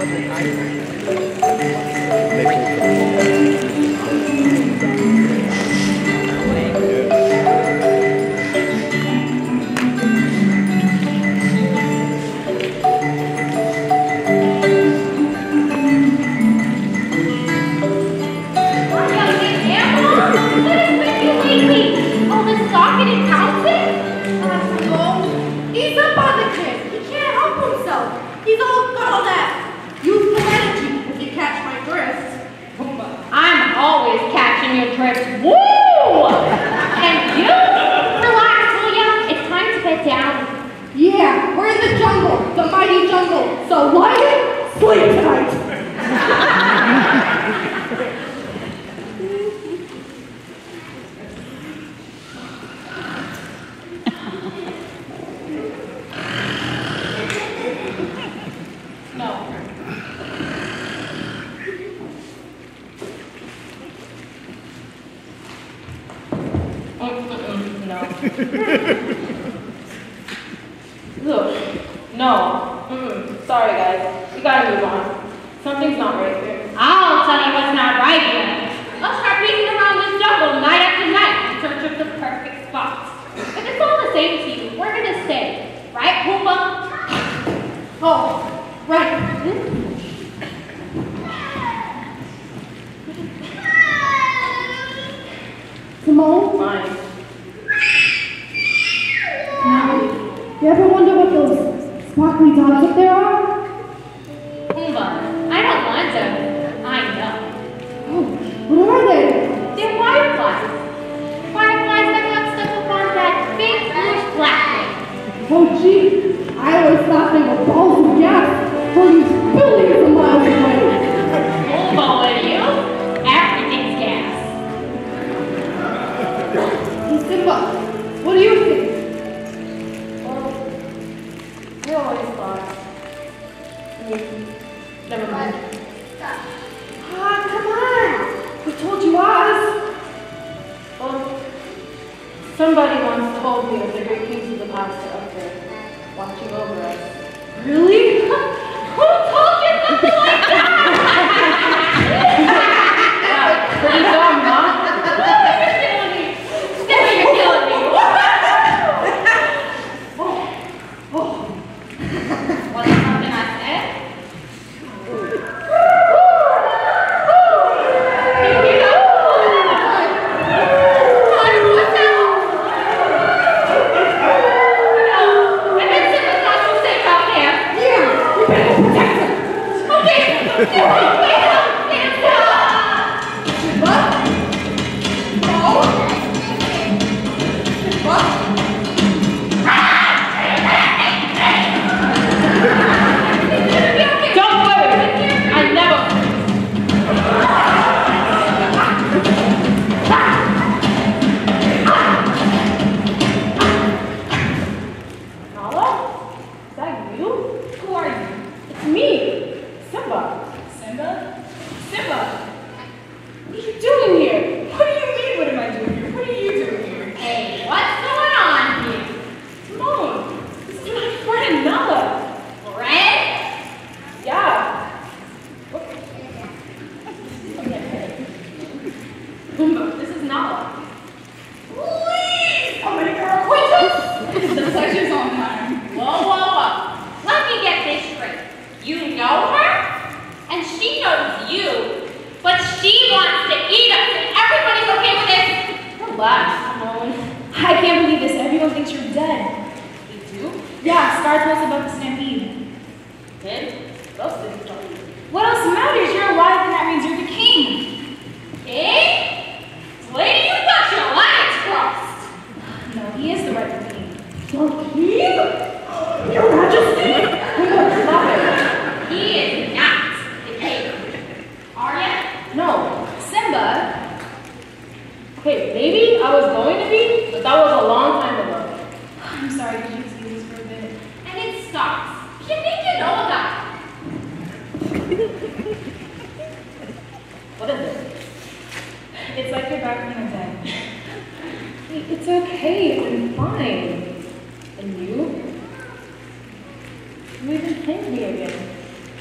We've been playing video again.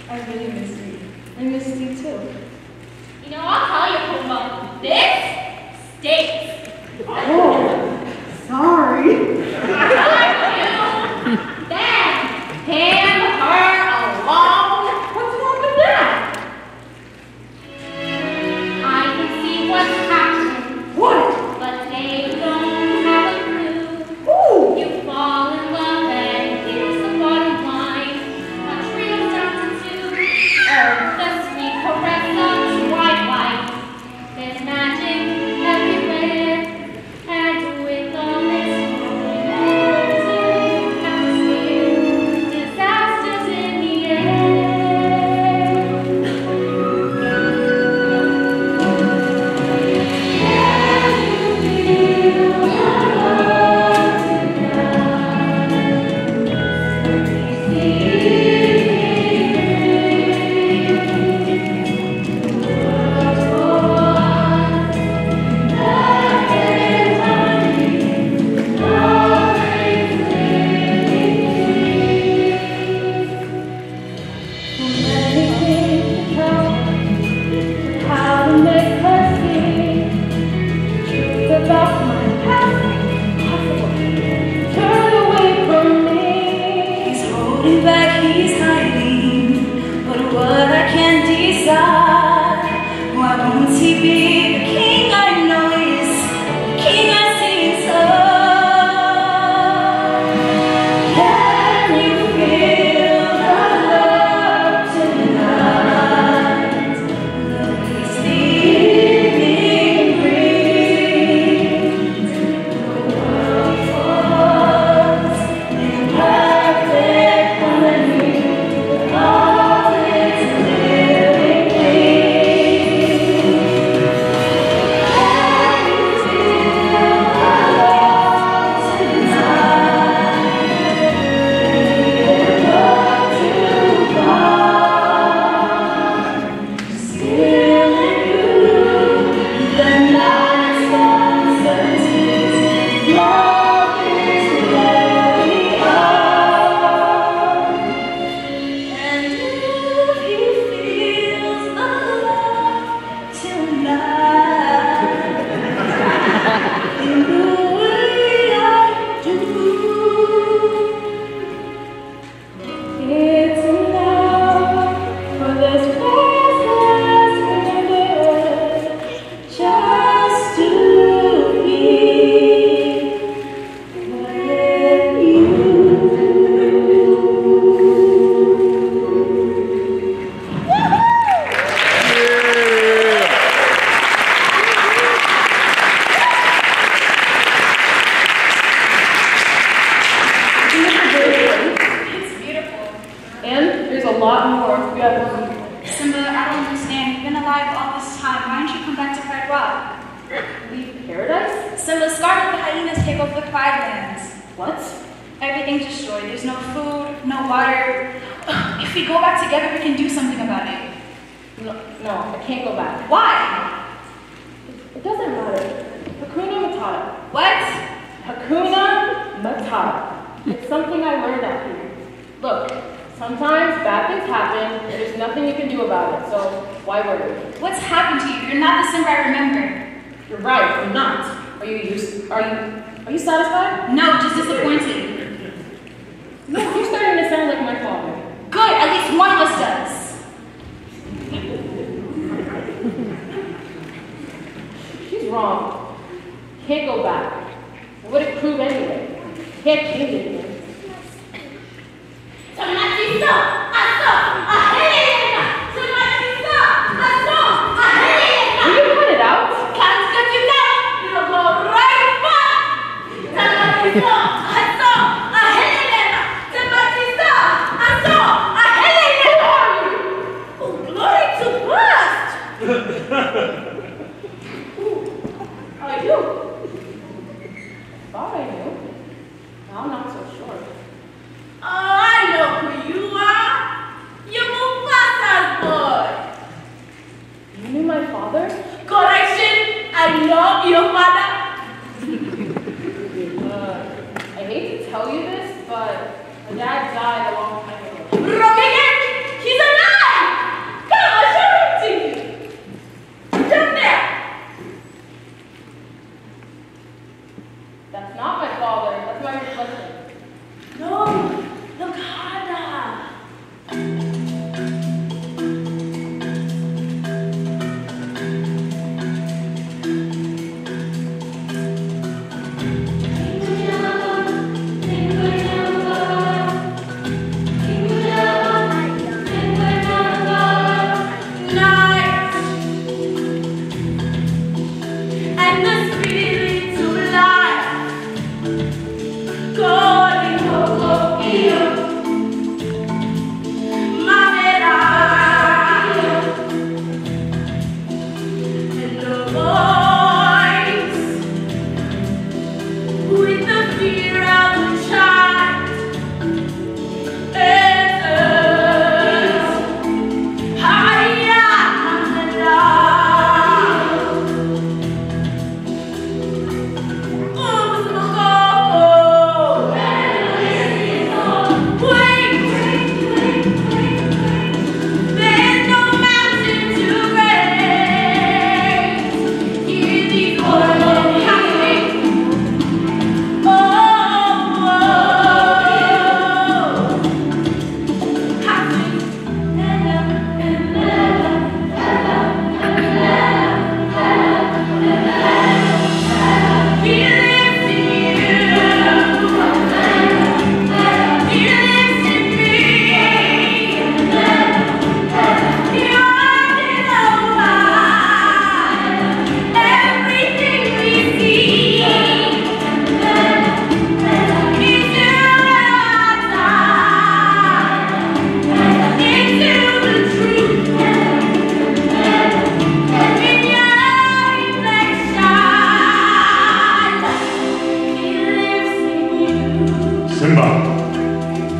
I really missed you. I missed you too. You know, I'll tell you, Puma, this stinks. Oh, sorry. Then, hand her along. What's wrong with that? I can see what's happening. What? But they don't have a clue. Ooh. You fall in love and here's the bottom line. A trio sounds to the sweet caress of white light. There's magic everywhere, and with all this momentum, atmosphere, disasters in the air. Can you feel the love about my past, possible. Turn away from me. He's holding back, he's hiding, but what I can't decide. Why won't he be the king I know is, king I see inside? Can you feel the love tonight? It's the evening breeze. The world falls in perfect harmony. All is living things. Can you feel the love tonight? Never too far. Still in you, the night's uncertainties. Love is where we are. And if he feels the love tonight, in the way I do, It's enough for this restless remember just to be with it's beautiful. And there's a lot more. We have Simba, I don't understand. You've been alive all this time. Why don't you come back to Pride Rock? leave paradise? Simba, Scarlet the hyenas take over the Pride Lands. What? Everything's destroyed. There's no food, no water. If we go back together, we can do something about it. No, I can't go back. Why? It doesn't matter. Hakuna Matata. What? Hakuna Matata. It's something I learned out here. Look, sometimes bad things happen, and there's nothing you can do about it, so why worry? What's happened to you? You're not the Simba I remember. You're right, I'm not. Are you satisfied? No, just disappointed. No, you're starting to sound like my father. Good, at least one of us does. She's wrong. Can't go back. What would it prove anyway? Can't change anything. Will you cut it out? Are you? Thought I knew. Now I'm not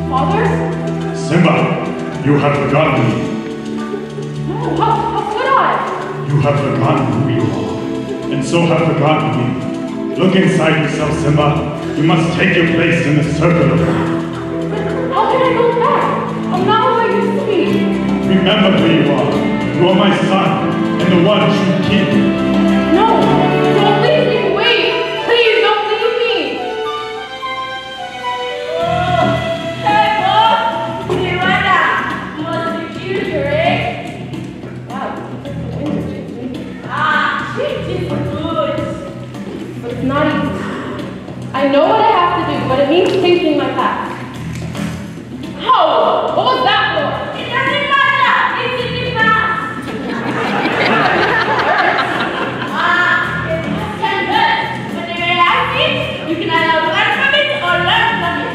Father? Simba, you have forgotten me. No, how could I? You have forgotten who you are, and so have forgotten me. Look inside yourself, Simba. You must take your place in the circle of life. How can I go back? I'm not who I used to be. Remember who you are. You are my son, and the one true king. No, don't leave me. Wait, please don't leave me. Hey, Bob! Miranda! Must be cute, right? Wow, the wind is changing. Change is good. But it's not easy. I know what I have to do, but it means changing my past. How? What was that for? It doesn't matter. It's in the past. It can hurt. But the reality is, you can either learn from it or learn from it.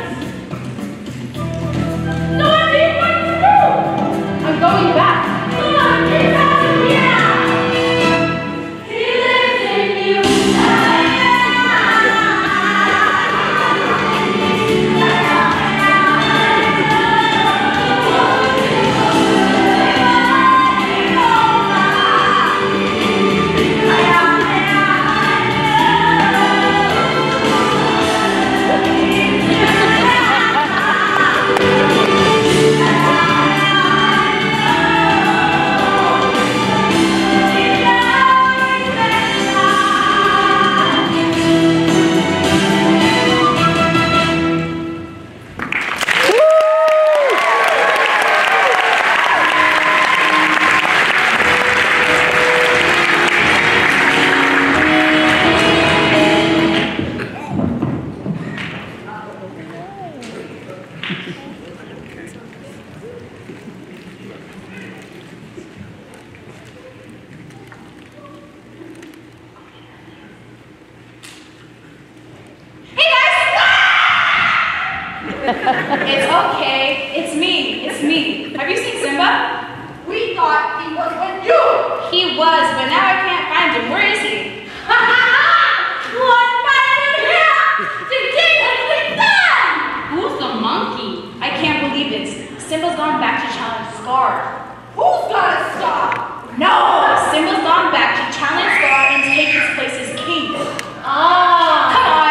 So what do you want to do? I'm going back. Come on, get out of here. He lives in you. It's okay. It's me. It's me. Have you seen Simba? We thought he was with you. He was, but now I can't find him. Where is he? Ha ha ha! Let's find him here! The king has been done! Who's the monkey? I can't believe it. Simba's gone back to challenge Scar. Who's gonna stop? No! Simba's gone back to challenge Scar and take his place as king. Come on!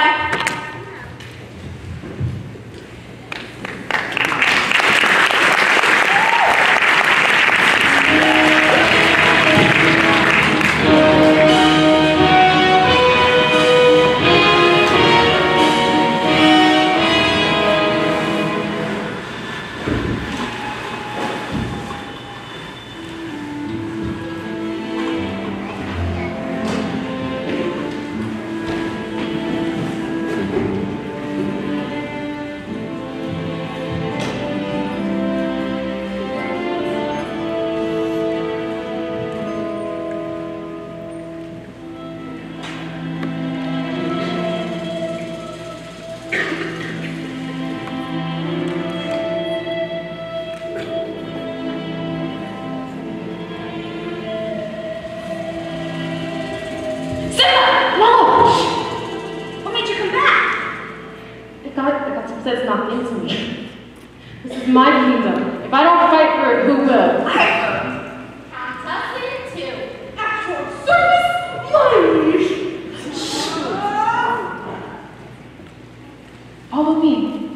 God says nothing to me. This is my kingdom. If I don't fight for it, who will? I Fantastic too. Actual service, please. Follow me.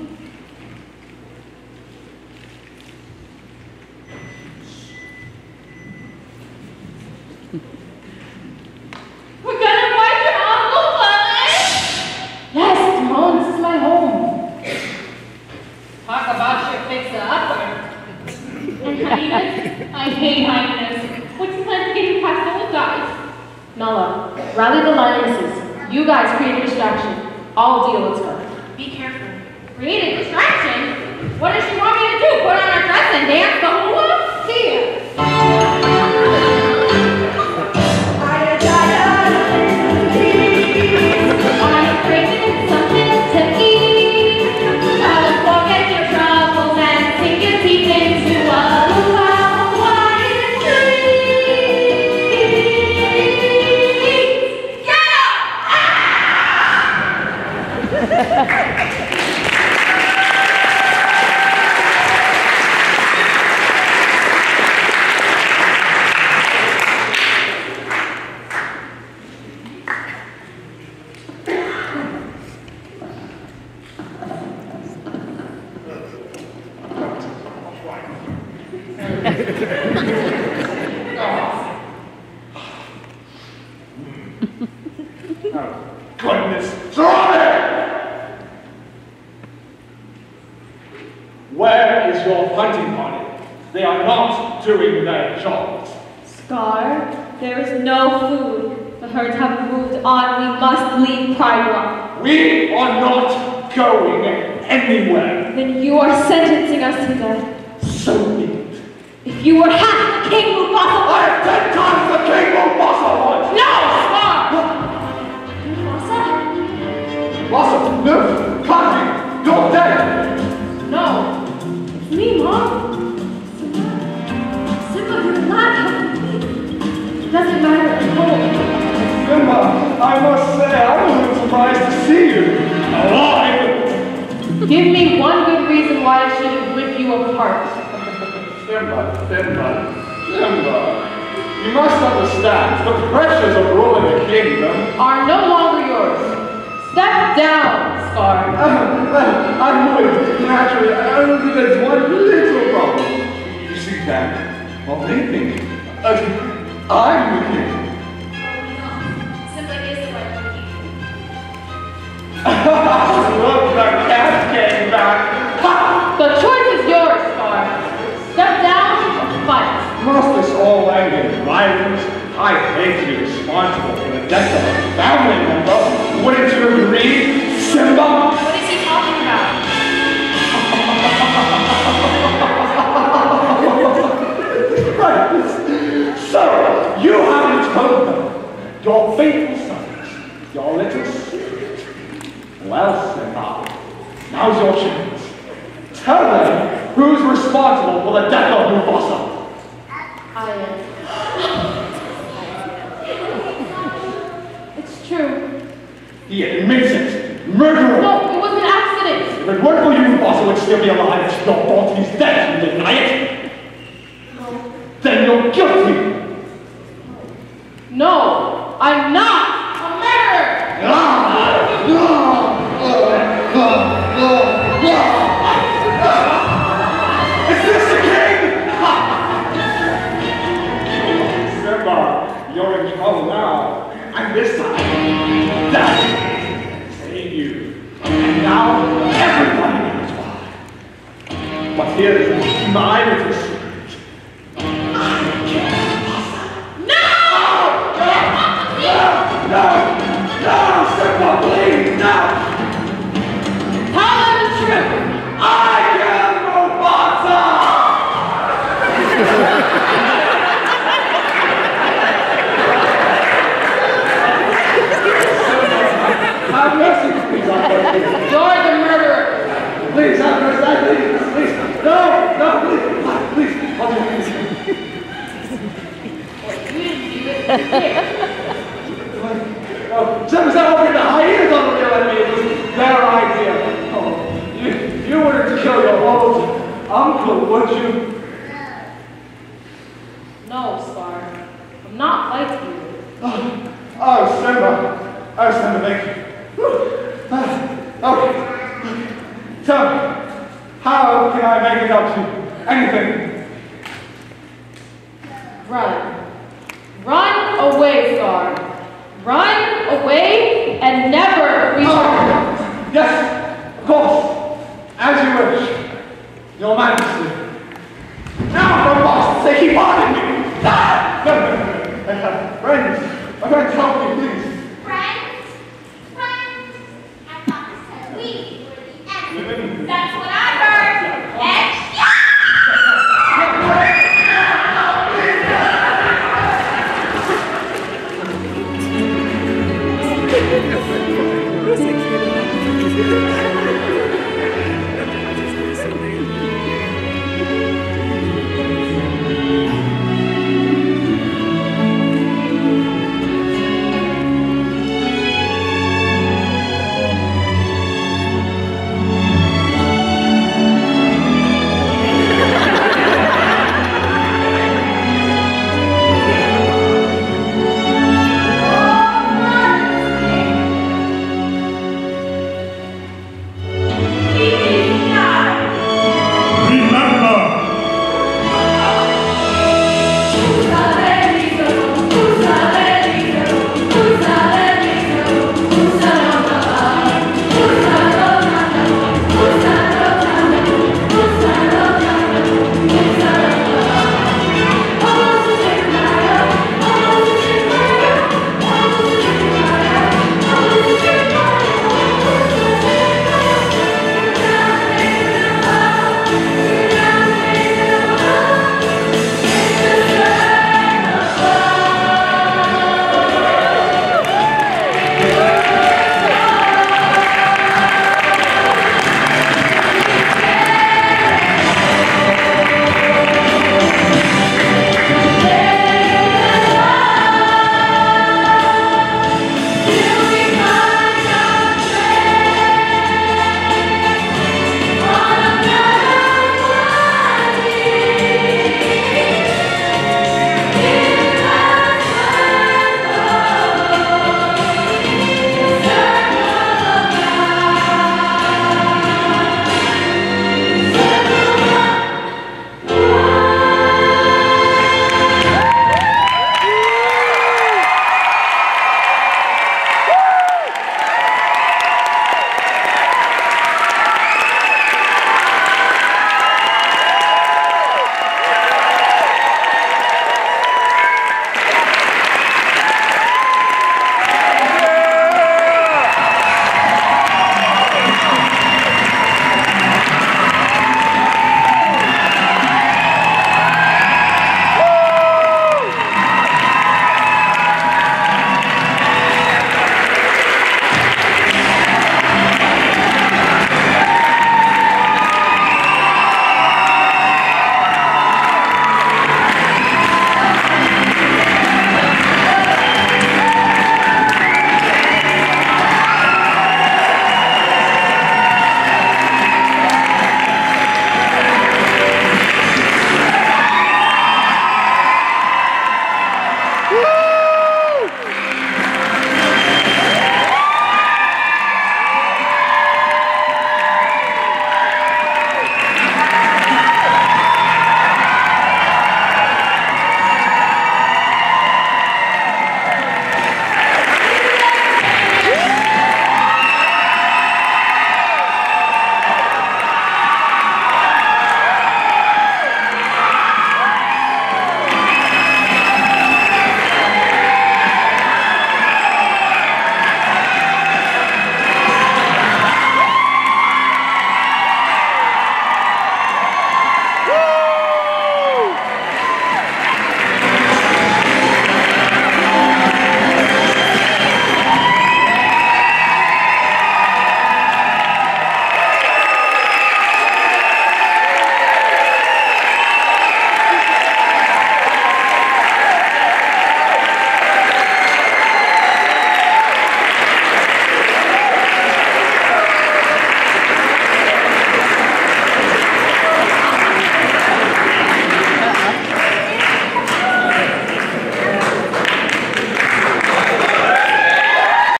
We're gonna fight your uncle, Father? Yes, Timon, this is my home. Talk about your fixer-upper. And hyenas? I hate hyenas. What's the plan for getting past those guys? Nala, rally the lionesses. You guys create a distraction. I'll deal with her. Be careful. Create a distraction? What does she want me to do? Put on a dress and dance the whole way? Here. I'm craving something to eat. Forget your troubles and sink your teeth into a Hawaiian treat. Get up! Goodness, drop it! Where is your hunting party? They are not doing their jobs. Scar, there is no food. The herds have moved on. We must leave Pride Rock. We are not going anywhere. Then you are sentencing us to death. So be it. If you were half the king Mufasa I am 10 times the king Mufasa was! No, Scar! Mufasa? Mufasa, no! Kanji, you're dead! No. It's me, Mom. Simba, you're not helping me. It doesn't matter. I'm home. Simba, I must say, I was surprised to see you alive! Give me one good reason why I should rip you apart. Simba. You must understand, the pressures of ruling a kingdom Are no longer yours. Step down, Scar. I would, naturally. I don't think there's one little problem. You see that? Well, they think I'm the king. Simba is the rightful king. Look, the cat came back. Ha! The choice is yours, Scar. Step down or fight. Must this all end in violence? I hate to be responsible for the death of a family member. Wouldn't you agree, Simba? What is he talking about? Right. So, you haven't told them, your faithful sons, your little secret. Well, Simba, now's your chance. Tell them who's responsible for the death of Mufasa. I am. It's true. He admits it. Murderer! No, it was an accident. If it weren't for you, Mufasa would still be alive. It's your fault he's dead. You deny it? Then you're guilty. No, I'm not a murderer. Is this the king? Simba, you're in trouble now. And this time, that save you. And now, everybody knows why. But here's my little secret. No, Simba, please, no! Tell them the truth. I am Mufasa! Have mercy, please, on me. You're the murderer. Please, have mercy, please. No, please, I'll do this. You didn't do it. Here. Simba's not opening the hyenas on the real enemy. It was their idea. Oh, you wanted to kill your old uncle, would you? No, Scar. I'm not like you. Oh, Simba, thank you. Okay. Tell me, how can I make it up to you? Anything. Run. Run away, Scar. Run away and never return. Yes, of course. As you wish. Your Majesty. Now, for God's sake, keep on me. No. I have friends. My friends help me